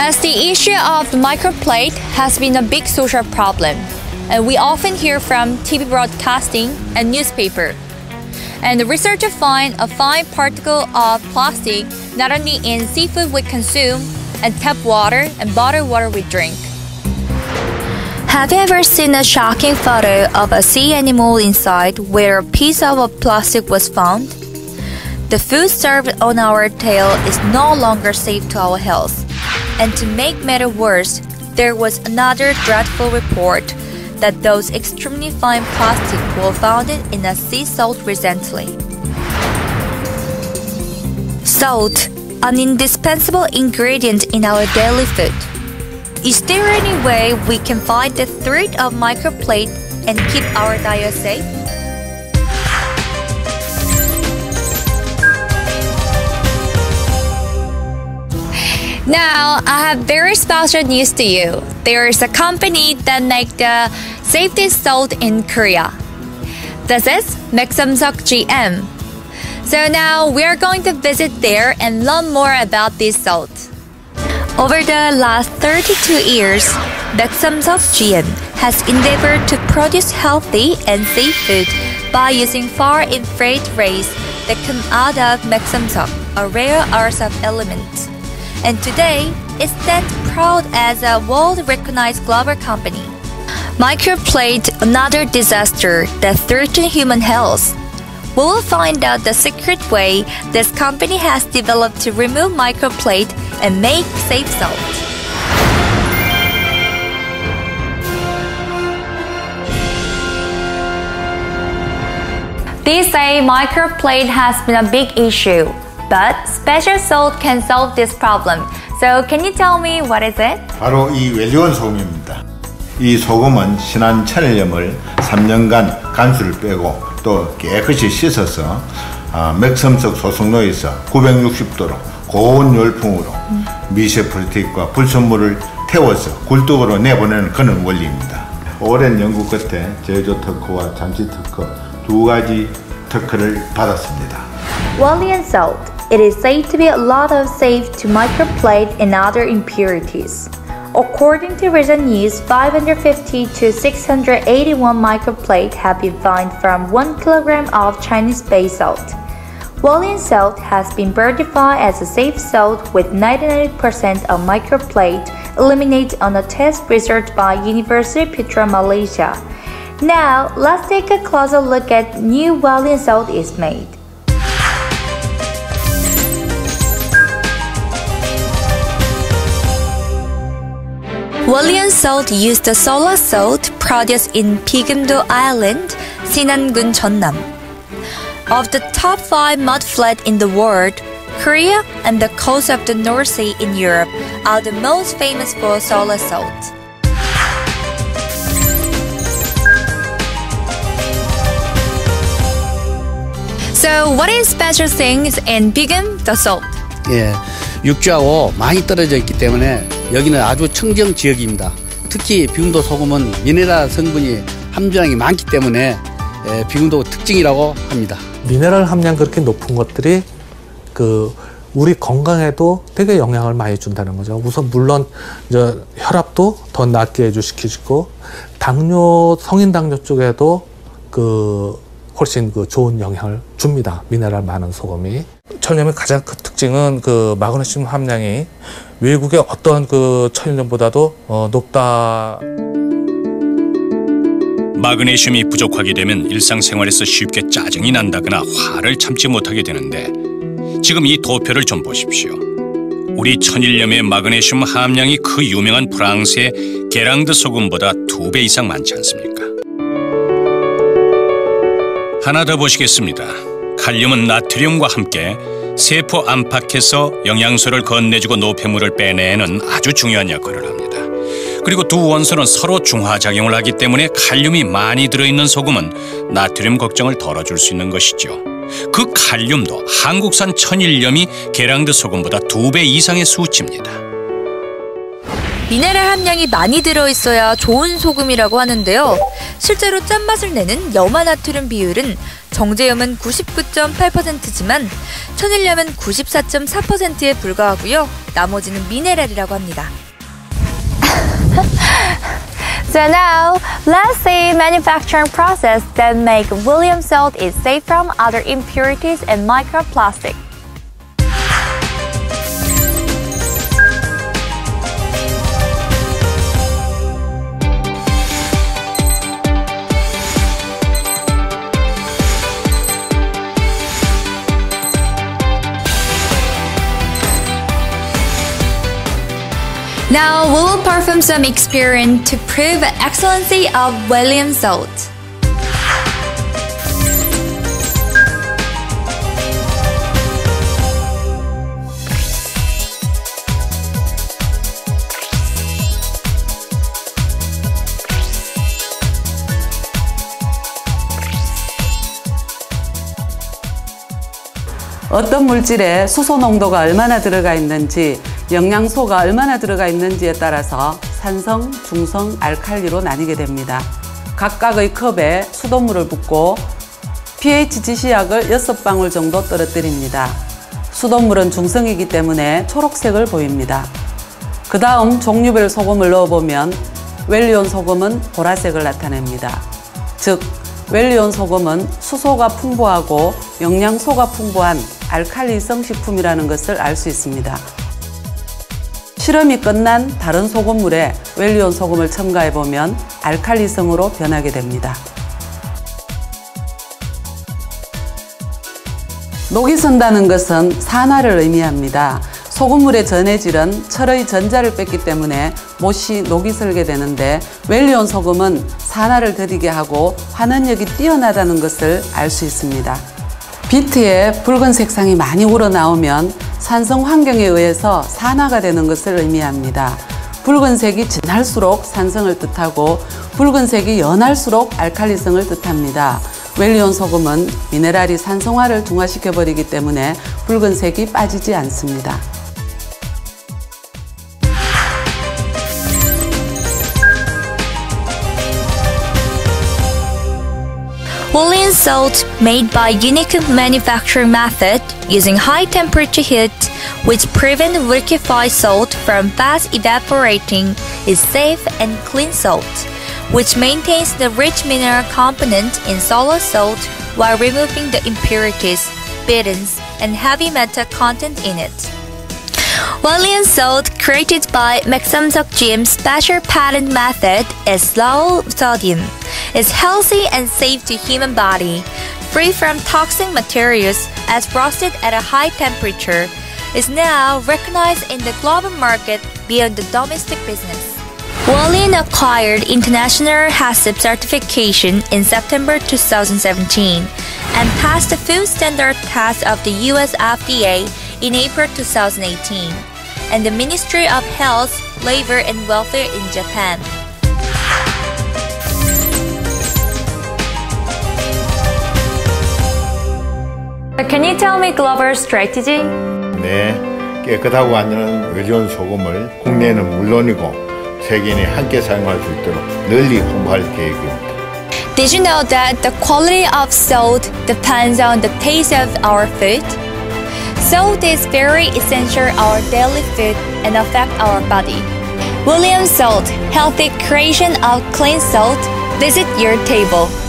As the issue of the microplate has been a big social problem, and we often hear from TV broadcasting and newspaper. And the researchers find a fine particle of plastic not only in seafood we consume, and tap water and bottled water we drink. Have you ever seen a shocking photo of a sea animal inside where a piece of plastic was found? The food served on our table is no longer safe to our health. And to make matters worse, there was another dreadful report that those extremely fine plastic were found in a sea salt recently. Salt, an indispensable ingredient in our daily food. Is there any way we can find the threat of microplate and keep our diet safe? Now, I have very special news to you. There is a company that makes the safest salt in Korea. This is Maeksamseok GM. So now we are going to visit there and learn more about this salt. Over the last 32 years, Maeksamseok GM has endeavored to produce healthy and safe food by using far-infrared rays that come out of Maeksamseok, a rare earth element. And today, it stands proud as a world-recognized global company. Microplate, another disaster that threatens human health. We will find out the secret way this company has developed to remove microplate and make safe salt. They say microplate has been a big issue, but special salt can solve this problem. So can you tell me what is it? 바로 이 웰리온 소금입니다. 이 소금은 신한 천일염을 3년간 간수를 빼고 또 깨끗이 씻어서 맥섬석 소속로에서 960도로 고온 열풍으로 미세플라스틱과 불순물을 태워서 굴뚝으로 내보내는 그런 원리입니다. 오랜 연구 끝에 제조 특허와 잠시 특허 두 가지 특허를 받았습니다. Wellian salt. It is said to be a lot of safe to microplate and other impurities. According to recent news, 550 to 681 microplate have been found from 1 kilogram of Chinese bay salt. Wellian salt has been certified as a safe salt with 99% of microplate eliminated on a test research by University Putra Malaysia. Now, let's take a closer look at new Wellian salt is made. Wellian salt used the solar salt produced in Pigumdo Island, Sinangun, Jeonnam. Of the top 5 mudflats in the world, Korea and the coast of the North Sea in Europe are the most famous for solar salt. So, what is special things in Pigum, the salt? 예, 육지하고 많이 떨어져 있기 때문에 여기는 아주 청정 지역입니다. 특히 비금도 소금은 미네랄 성분이 함유량이 많기 때문에 비금도 특징이라고 합니다. 미네랄 함량 그렇게 높은 것들이 우리 건강에도 되게 영향을 많이 준다는 거죠. 우선 물론 이제 혈압도 더 낮게 해주시키고 당뇨, 성인 당뇨 쪽에도 훨씬 좋은 영향을 줍니다. 미네랄 많은 소금이. 천일염의 가장 큰 특징은 마그네슘 함량이 외국의 어떤 천일염보다도 높다. 마그네슘이 부족하게 되면 일상생활에서 쉽게 짜증이 난다거나 화를 참지 못하게 되는데 지금 이 도표를 좀 보십시오. 우리 천일염의 마그네슘 함량이 그 유명한 프랑스의 게랑드 소금보다 2배 이상 많지 않습니까? 하나 더 보시겠습니다. 칼륨은 나트륨과 함께 세포 안팎에서 영양소를 건네주고 노폐물을 빼내는 아주 중요한 역할을 합니다. 그리고 두 원소는 서로 중화작용을 하기 때문에 칼륨이 많이 들어있는 소금은 나트륨 걱정을 덜어줄 수 있는 것이죠. 그 칼륨도 한국산 천일염이 게랑드 소금보다 2배 이상의 수치입니다. 미네랄 함량이 많이 들어있어야 좋은 소금이라고 하는데요. 실제로 짠맛을 내는 염화나트륨 비율은 정제염은 99.8%지만 천일염은 94.4%에 불과하고요. 나머지는 미네랄이라고 합니다. So now, let's see manufacturing process that make Williams salt is safe from other impurities and microplastic. Now we will perform some experiment to prove the excellency of Williams salt. 어떤 물질에 수소 농도가 얼마나 들어가 있는지, 영양소가 얼마나 들어가 있는지에 따라서 산성, 중성, 알칼리로 나뉘게 됩니다. 각각의 컵에 수돗물을 붓고 pH 지시약을 6방울 정도 떨어뜨립니다. 수돗물은 중성이기 때문에 초록색을 보입니다. 그 다음 종류별 소금을 넣어보면 웰리온 소금은 보라색을 나타냅니다. 즉, 웰리온 소금은 수소가 풍부하고 영양소가 풍부한 알칼리성 식품이라는 것을 알 수 있습니다. 실험이 끝난 다른 소금물에 웰리온 소금을 첨가해보면 알칼리성으로 변하게 됩니다. 녹이 선다는 것은 산화를 의미합니다. 소금물의 전해질은 철의 전자를 뺐기 때문에 못이 녹이 설게 되는데 웰리온 소금은 산화를 더디게 하고 환원력이 뛰어나다는 것을 알 수 있습니다. 비트에 붉은 색상이 많이 우러나오면 산성 환경에 의해서 산화가 되는 것을 의미합니다. 붉은색이 진할수록 산성을 뜻하고 붉은색이 연할수록 알칼리성을 뜻합니다. 웰리온 소금은 미네랄이 산성화를 중화시켜버리기 때문에 붉은색이 빠지지 않습니다. Williams salt made by unique manufacturing method using high temperature heat which prevent liquefied salt from fast evaporating is safe and clean salt, which maintains the rich mineral component in solid salt while removing the impurities, bitterness, and heavy metal content in it. Williams salt created by Maxamsok GM's special patent method is low sodium, is healthy and safe to human body, free from toxic materials as roasted at a high temperature, is now recognized in the global market beyond the domestic business. Williams acquired international HACCP certification in September 2017 and passed the food standard test of the US FDA in April 2018 and the Ministry of Health, Labor and Welfare in Japan. Can you tell me global strategy? 네, 깨끗하고 안전한 웰리온 소금을 국내에는 물론이고 세계인이 함께 사용할 수 있도록 널리 홍보할 계획입니다. Did you know that the quality of salt depends on the taste of our food? Salt is very essential in our daily food and affect our body. Williams salt, healthy creation of clean salt. Visit your table.